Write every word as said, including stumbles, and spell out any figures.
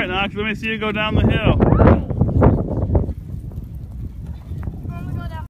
right, Knox, let me see you go down the hill.